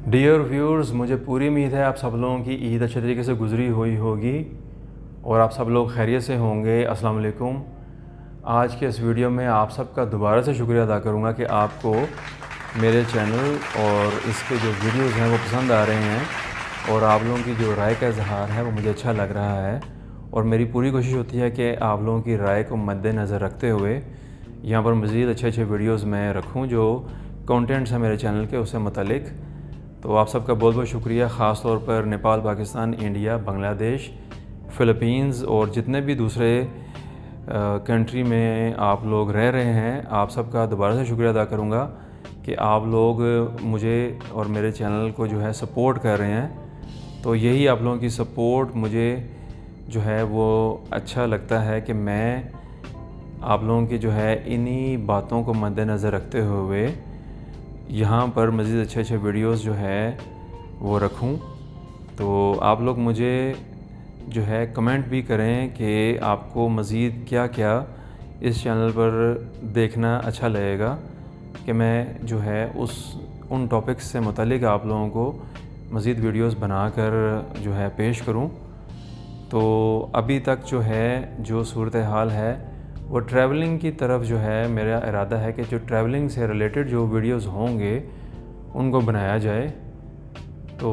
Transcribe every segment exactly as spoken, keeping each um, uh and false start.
Dear viewers, मुझे पूरी उम्मीद है आप सब लोगों की ईद अच्छे तरीके से गुज़री हुई होगी और आप सब लोग खैरियत से होंगे। अस्सलाम वालेकुम। आज के इस वीडियो में आप सबका दोबारा से शुक्रिया अदा करूँगा कि आपको मेरे चैनल और इसके जो वीडियोज़ हैं वो पसंद आ रहे हैं और आप लोगों की जो राय का इजहार है वो मुझे अच्छा लग रहा है। और मेरी पूरी कोशिश होती है कि आप लोगों की राय को मद्देनज़र रखते हुए यहाँ पर मज़ीद अच्छे अच्छे वीडियोज़ मैं रखूँ जो कंटेंट्स हैं मेरे चैनल के उससे मुतल्लिक। तो आप सबका बहुत बहुत शुक्रिया, ख़ास तौर पर नेपाल, पाकिस्तान, इंडिया, बांग्लादेश, फ़िलीपींस और जितने भी दूसरे कंट्री में आप लोग रह रहे हैं, आप सबका दोबारा से शुक्रिया अदा करूँगा कि आप लोग मुझे और मेरे चैनल को जो है सपोर्ट कर रहे हैं। तो यही आप लोगों की सपोर्ट मुझे जो है वो अच्छा लगता है कि मैं आप लोगों की जो है इन्हीं बातों को मद्देनज़र रखते हुए यहाँ पर मज़ीद अच्छे अच्छे वीडियोस जो है वो रखूँ। तो आप लोग मुझे जो है कमेंट भी करें कि आपको मज़ीद क्या क्या इस चैनल पर देखना अच्छा लगेगा कि मैं जो है उस उन टॉपिक्स से मुतालिक आप लोगों को मज़ीद वीडियोस बनाकर जो है पेश करूं। तो अभी तक जो है जो सूरत हाल है वो ट्रैवलिंग की तरफ जो है मेरा इरादा है कि जो ट्रैवलिंग से रिलेटेड जो वीडियोस होंगे उनको बनाया जाए। तो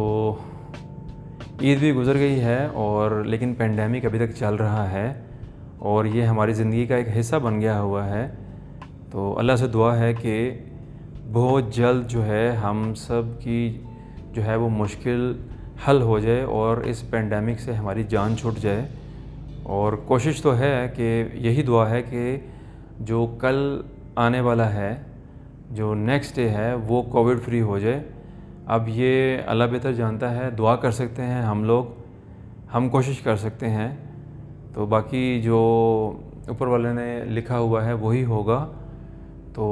ईद भी गुज़र गई है और लेकिन पेंडेमिक अभी तक चल रहा है और ये हमारी ज़िंदगी का एक हिस्सा बन गया हुआ है। तो अल्लाह से दुआ है कि बहुत जल्द जो है हम सब की जो है वो मुश्किल हल हो जाए और इस पेंडेमिक से हमारी जान छूट जाए। और कोशिश तो है कि यही दुआ है कि जो कल आने वाला है, जो नेक्स्ट डे है, वो कोविड फ्री हो जाए। अब ये अल्लाह बेहतर जानता है, दुआ कर सकते हैं हम लोग, हम कोशिश कर सकते हैं। तो बाकी जो ऊपर वाले ने लिखा हुआ है वही होगा। तो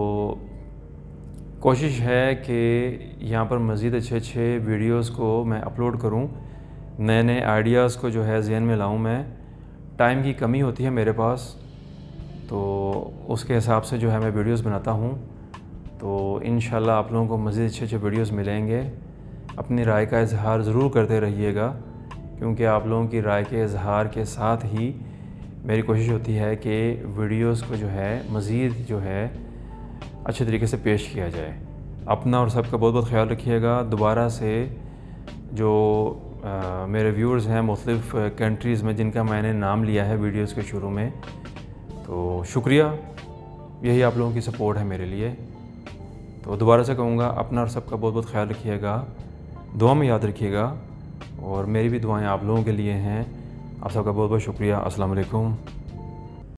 कोशिश है कि यहाँ पर मज़ीद अच्छे अच्छे वीडियोस को मैं अपलोड करूँ, नए नए आइडियाज़ को जो है ज़हन में लाऊँ। मैं टाइम की कमी होती है मेरे पास, तो उसके हिसाब से जो है मैं वीडियोस बनाता हूँ। तो इंशाल्लाह आप लोगों को मज़ीद अच्छे अच्छे वीडियोस मिलेंगे। अपनी राय का इजहार ज़रूर करते रहिएगा क्योंकि आप लोगों की राय के इजहार के साथ ही मेरी कोशिश होती है कि वीडियोस को जो है मज़ीद जो है अच्छे तरीके से पेश किया जाए। अपना और सबका बहुत बहुत ख्याल रखिएगा। दोबारा से जो आ, मेरे व्यूअर्स हैं मुख्तलिफ़ कंट्रीज़ में जिनका मैंने नाम लिया है वीडियोस के शुरू में, तो शुक्रिया, यही आप लोगों की सपोर्ट है मेरे लिए। तो दोबारा से कहूँगा, अपना और सबका बहुत बहुत ख्याल रखिएगा, दुआ में याद रखिएगा और मेरी भी दुआएं आप लोगों के लिए हैं। आप सबका बहुत बहुत शुक्रिया। अस्सलाम वालेकुम।